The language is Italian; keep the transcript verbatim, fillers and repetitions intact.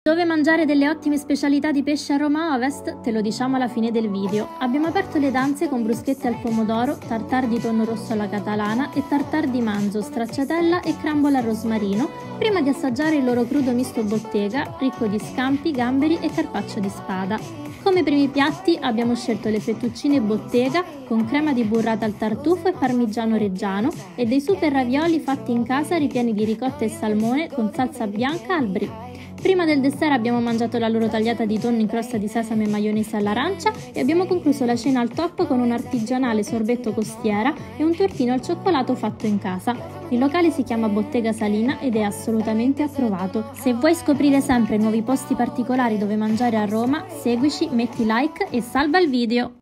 Dove mangiare delle ottime specialità di pesce a Roma Ovest? Te lo diciamo alla fine del video. Abbiamo aperto le danze con bruschette al pomodoro, tartar di tonno rosso alla catalana e tartar di manzo, stracciatella e crambola al rosmarino, prima di assaggiare il loro crudo misto bottega, ricco di scampi, gamberi e carpaccio di spada. Come primi piatti abbiamo scelto le fettuccine bottega con crema di burrata al tartufo e parmigiano reggiano e dei super ravioli fatti in casa ripieni di ricotta e salmone con salsa bianca al brie. Prima del dessert abbiamo mangiato la loro tagliata di tonno in crosta di sesamo e maionese all'arancia e abbiamo concluso la cena al top con un artigianale sorbetto costiera e un tortino al cioccolato fatto in casa. Il locale si chiama Bottega Salina ed è assolutamente approvato. Se vuoi scoprire sempre nuovi posti particolari dove mangiare a Roma, seguici, metti like e salva il video!